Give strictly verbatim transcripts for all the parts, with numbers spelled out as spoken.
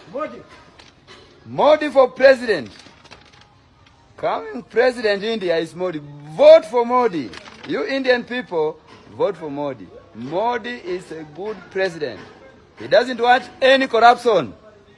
Modi. Modi for president. Coming president India is Modi. Vote for Modi. You Indian people, vote for Modi. Modi is a good president. He doesn't want any corruption.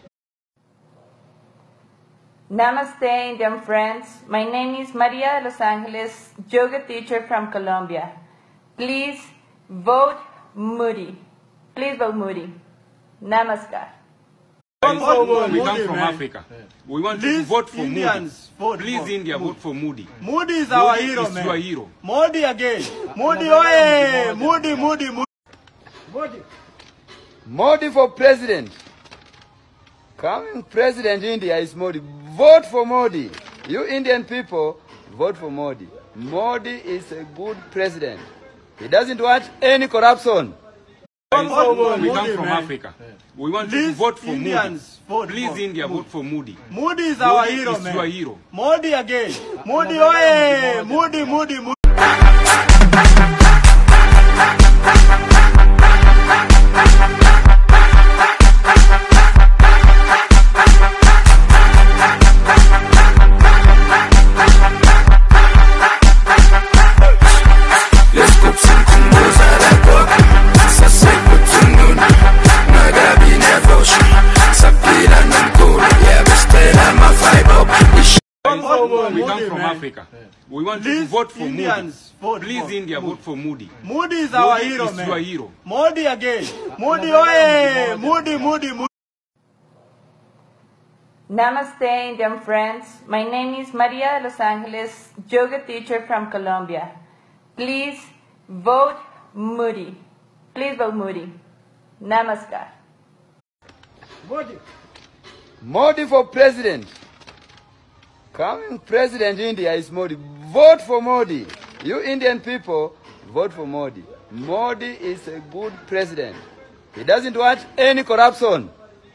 Namaste, Indian friends. My name is Maria Los Angeles, yoga teacher from Colombia. Please vote Modi. Please vote Modi. Namaskar. We come from man. Africa. We want Please, you to vote for Indians, Modi. vote Please, for India, Modi. vote for Modi. Modi is our Modi hero, is man. your hero. Modi again. Modi, oye! Modi, Modi, Modi. Modi. Modi for president. Coming president India is Modi. Vote for Modi. You Indian people, vote for Modi. Modi is a good president. He doesn't want any corruption. We Modi, come from man. Africa. We want you Please, to vote for Indians, Modi. vote Please, for India, Modi. vote for Modi. Modi is our Modi hero, is man. your hero. Modi again. Modi, oye! Modi, Modi, Modi. We come from Africa. We want you to Please, vote for Modi. Indians, vote Please, for India, Modi. vote for Modi. Modi is our Modi hero, is man. your hero. Modi again. Modi, oye! Modi, Modi, Modi. Namaste, Indian friends. My name is Maria Los Angeles, yoga teacher from Colombia. Please vote Modi. Please vote Modi. Namaskar. Modi. Modi for president. Coming president India is Modi. Vote for Modi. You Indian people, vote for Modi. Modi is a good president. He doesn't want any corruption.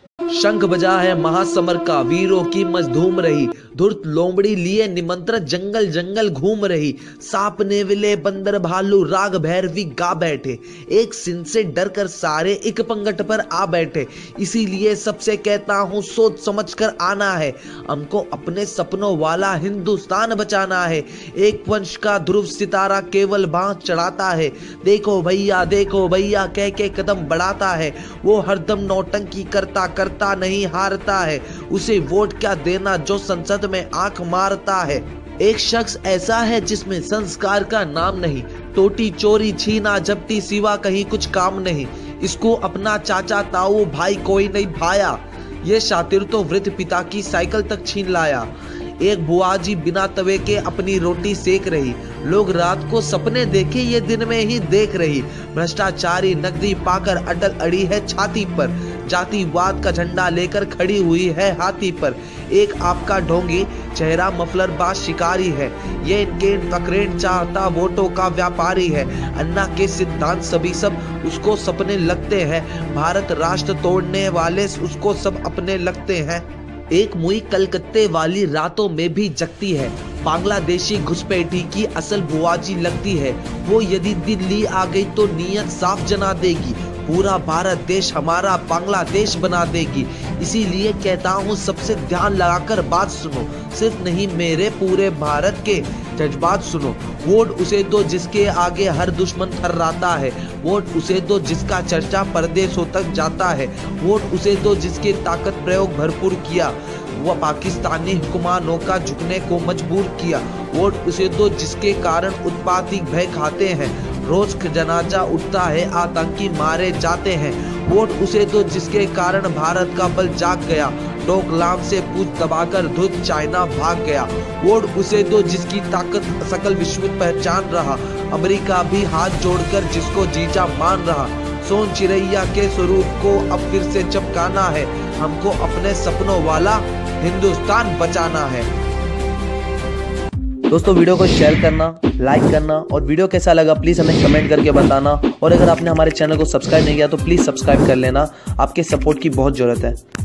शंख बजा है महासमर का, वीरों की मजधूम रही, धुर्त लोमड़ी लिए निमंत्रण जंगल जंगल घूम रही, सांप नेवले बंदर भालू राग भैरवी गा बैठे, एक सिन से डर कर सारे एक पंगट पर आ बैठे। इसीलिए सबसे कहता हूँ सोच समझ कर आना है, हमको अपने सपनों वाला हिंदुस्तान बचाना है। एक वंश का ध्रुव सितारा केवल बांस चढ़ाता है, देखो भैया देखो भैया कह के कदम बढ़ाता है, वो हरदम नौटंकी करता करता नहीं हारता है, उसे वोट क्या देना जो संसद में आंख मारता है। एक शख्स ऐसा है जिसमें संस्कार का नाम नहीं, टोटी चोरी छीना झपटी सिवा कहीं कुछ काम नहीं, इसको अपना चाचा ताऊ भाई कोई नहीं भाया, ये शातिर तो वृद्ध पिता की साइकिल तक छीन लाया। एक बुआ जी बिना तवे के अपनी रोटी सेक रही, लोग रात को सपने देखे ये दिन में ही देख रही, भ्रष्टाचारी नकदी पाकर अटल अड़ी है छाती पर, जातिवाद का झंडा लेकर खड़ी हुई है हाथी पर। एक आपका ढोंगी चेहरा मफलर बाज शिकारी है, ये इनके फकरेट चाहता वोटों का व्यापारी है, अन्ना के सिद्धांत सभी सब उसको सपने लगते हैं, भारत राष्ट्र तोड़ने वाले उसको सब अपने लगते हैं। एक मुई कलकत्ते वाली रातों में भी जगती है, बांग्लादेशी घुसपैठी की असल बुआजी लगती है, वो यदि दिल्ली आ गई तो नियत साफ जना देगी, पूरा भारत देश हमारा बांग्लादेश बना देगी। इसीलिए कहता हूँ सबसे ध्यान लगाकर बात सुनो, सिर्फ नहीं मेरे पूरे भारत के जज्बात सुनो। वोट उसे दो जिसके आगे हर दुश्मन थर्राता है, वोट उसे दो जिसका चर्चा परदेशों तक जाता है, वोट उसे दो जिसके ताकत प्रयोग भरपूर किया, वह पाकिस्तानी हुक्मरानों का झुकने को मजबूर किया, वोट उसे दो जिसके कारण उत्पाती भय खाते हैं, रोज जनाजा उठता है आतंकी मारे जाते हैं, वोट उसे दो जिसके कारण भारत का बल जाग गया, डोकलाम से पूछ दबाकर धुत चाइना भाग गया, वोट उसे दो जिसकी ताकत सकल विश्व पहचान रहा, अमेरिका भी हाथ जोड़कर जिसको जीजा मान रहा, सोन चिरैया के स्वरूप को अब फिर से चमकाना है, हमको अपने सपनों वाला हिंदुस्तान बचाना है। दोस्तों वीडियो को शेयर करना, लाइक करना और वीडियो कैसा लगा प्लीज़ हमें कमेंट करके बताना, और अगर आपने हमारे चैनल को सब्सक्राइब नहीं किया तो प्लीज़ सब्सक्राइब कर लेना, आपके सपोर्ट की बहुत ज़रूरत है।